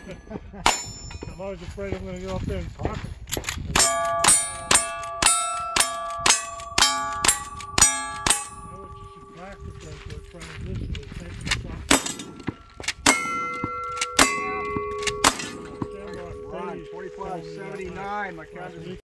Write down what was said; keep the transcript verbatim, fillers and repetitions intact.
I'm always afraid I'm going to go up there and park it. Now what you should practice as we're transitioning is taking the clock. Run, twenty-five seventy-nine, my cousin.